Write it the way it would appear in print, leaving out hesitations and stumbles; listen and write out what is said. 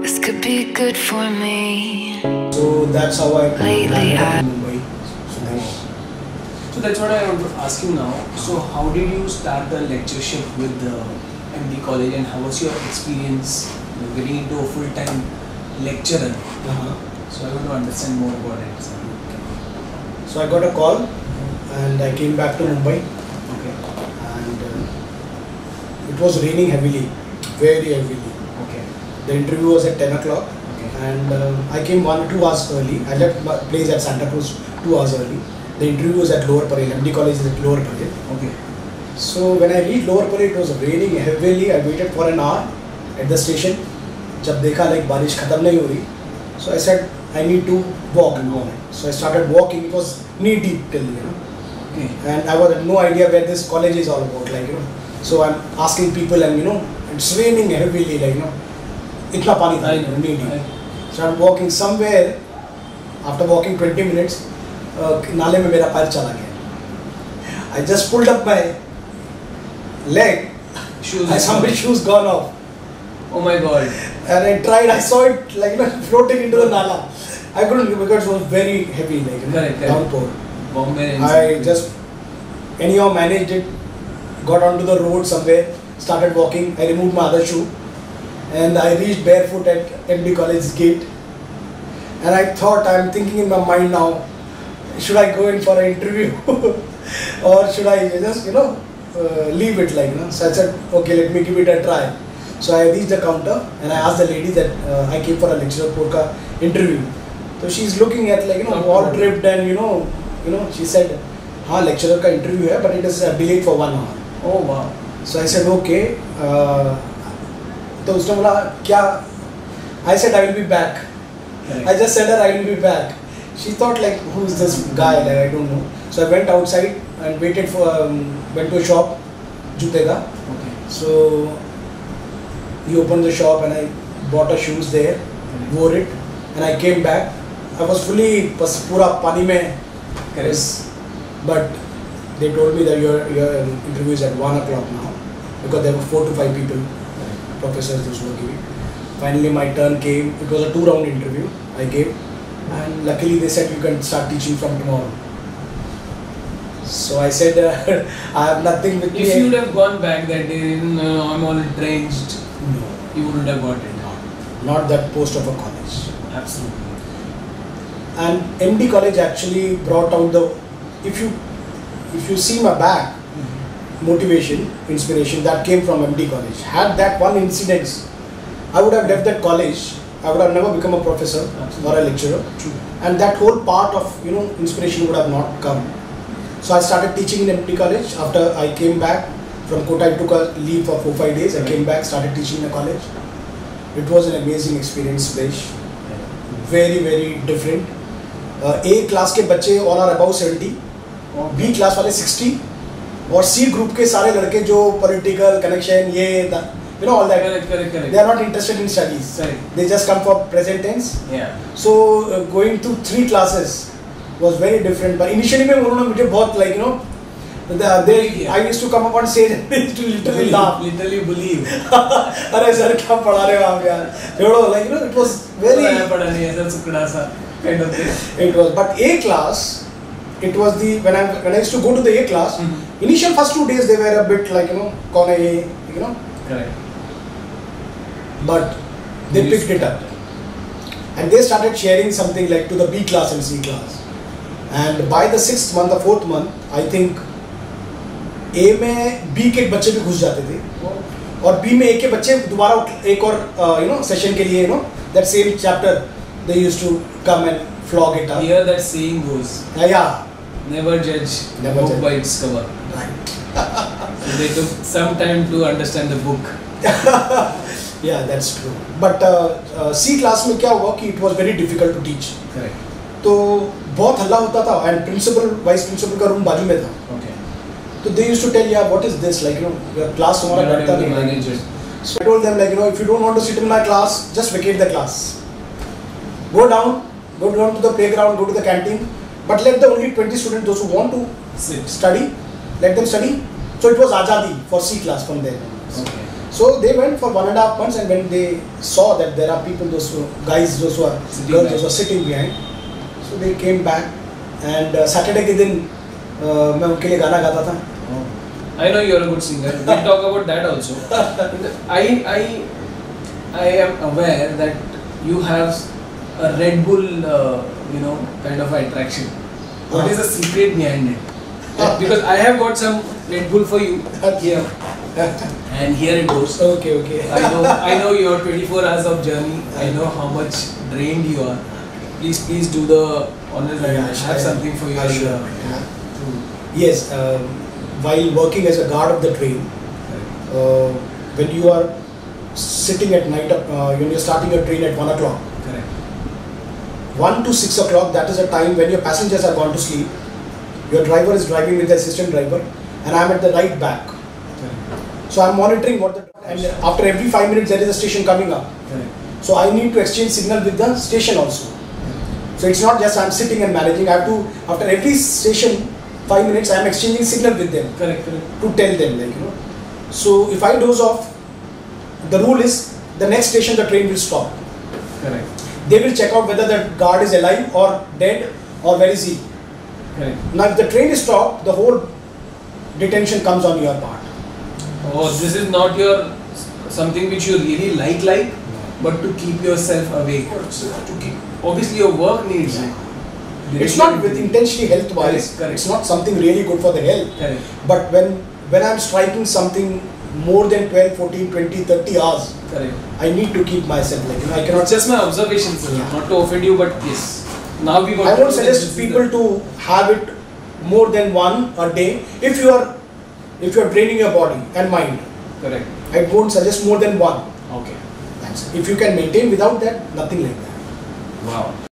This could be good for me. So that's how I Lately, landed in Mumbai. So that's what I want to ask you now. So how did you start the lectureship with the MD College, and how was your experience getting into a full-time lecturer? So I want to understand more about it. So I got a call and I came back to Mumbai, Okay. and it was raining heavily, very heavily. Okay. The interview was at 10 o'clock, Okay. and I came 1 or 2 hours early. I left my place at Santa Cruz 2 hours early. The interview was at Lower Parel. MD College is at Lower Parel. Okay. So when I reached Lower Parel, it was raining heavily. I waited for an hour at the station. जब देखा like बारिश खत्म नहीं हो रही, so I said I need to walk. So I started walking. It was knee deep till Okay. and I had no idea where this college is all about. So I'm asking people, and it's raining heavily. इतना पानी था, knee deep. So I'm walking somewhere. After walking 20 minutes, नाले में मेरा पैर चला गया. I just pulled up my leg. Shoes. And somebody's shoes gone off. Oh my God. And I tried. I saw it floating into the nala. I couldn't because it was very heavy, Correct. downpour. Bombay. I just anyhow managed it. Got onto the road somewhere. Started walking. I removed my other shoe, and I reached barefoot at MD College's gate. And I thought, I'm thinking in my mind now, should I go in for an interview or should I just leave it So I said, okay, let me give it a try. So I reached the counter and I asked the lady that I came for a lecturer ka interview. So she's looking at all dripped, and she said, हाँ lecturer का interview है, but it is delayed for 1 hour. Oh wow. So I said, okay. तो उसने बोला क्या? I said I will be back. Correct. I just said her I will be back. She thought who is this guy? I don't know. So I went outside and waited for went to a shop, jute ka. Okay. So he opened the shop and I bought a shoes there, wore it, and I came back. I was fully pura pani mein. Correct. But they told me that your interview is at 1 o'clock now, because there were 4 to 5 people, professors those were giving. Finally my turn came. It was a 2-round interview I gave, and luckily they said you can start teaching from tomorrow. So I said I have nothing with me. If you would have gone back that day, I'm all drenched. No, You wouldn't have got it. not that post of a college. Absolutely. And MD College actually brought out the, if you see my back, motivation, inspiration that came from MD College. Had that one incident, I would have left that college. I would have never become a professor or a lecturer. True. And that whole part of inspiration would have not come. So I started teaching in MD College. After I came back from Kota, I took a leave for 4-5 days. I came back, started teaching in a college. It was an amazing experience, Besh. Very, very different. A class के बच्चे all are above 70, B class वाले 60, और C group के सारे लड़के जो political connection all that. Correct. They are not interested in studies. Correct. They just come for present tense. Yeah. So going to 3 classes was very different. But initially में उन्होंने मुझे बहुत I used to come up on stage and they used to literally laugh. Literally believe. अरे sir क्या पढ़ा रहे हो आप यार? छोड़ो, it was very. पढ़ा नहीं ऐसा सुकड़ा सा kind of thing. It was, but A class, it was the when I used to go to the A class. Initial first 2 days they were a bit कौन है ये, Correct. But they picked it up, and they started sharing something to the B class and C class. And by the 6th month or 4th month, I think A में B के बच्चे भी घुस जाते थे, और B में A के बच्चे दोबारा एक और सेशन के लिए that same chapter they used to come and flog it up. Here that saying goes. Yeah. Never judge a book by its cover. Right. So they took some time to understand the book. Yeah, that's true. But C class में क्या हुआ कि it was very difficult to teach. Correct. तो बहुत हल्ला होता था, and principal, vice principal का रूम बाजू में था. Okay. So they used to tell, yeah, what is this? Your class हमारा करता नहीं है. So I told them if you don't want to sit in my class, just vacate the class. Go down to the playground, go to the canteen, but let the only 20 students, those who want to study, let them study. So it was Azadi for C class from there. Okay. So they went for 1.5 months, and when they saw that there are people, those who are girls, those who are sitting behind, so they came back. And Saturday के दिन मैं उनके लिए गाना गाता था. I know you are a good singer. We'll talk about that also. I am aware that you have a Red Bull, kind of attraction. What is the secret behind it? Because I have got some Red Bull for you here, and here it goes. Okay. I know your 24 hours of journey. I know how much drained you are. Please do the honors and have something for your. Yes. While working as a guard of the train, when you are sitting at night, when you're starting a train at 1 o'clock, Correct. 1 to 6 o'clock, that is a time when your passengers are gone to sleep. Your driver is driving with the assistant driver, and I'm at the right back. Correct. So I'm monitoring and after every 5 minutes there is a station coming up. Correct. So I need to exchange signal with the station also. So it's not just I'm sitting and managing. I have to, after every station, 5 minutes, I am exchanging signal with them. Correct. To tell them, So if I doze off, the rule is the next station the train will stop. Correct. They will check out whether the guard is alive or dead or where is he. Correct. Now if the train is stopped, the whole detention comes on your part. Oh, this is not your something which you really like, but to keep yourself awake. Obviously your work needs it. It's not with intentionally health wise. Correct. It's not something really good for the health. Correct. But when I'm striking something more than 12, 14, 20, 30 hours, Correct. I need to keep myself I cannot. It's just my observation, sir. Yeah. Not to offend you, but yes. Now we got. I won't suggest people to have it more than one a day. If you are draining your body and mind, Correct. I won't suggest more than one. Okay. If you can maintain without that, nothing like that. Wow.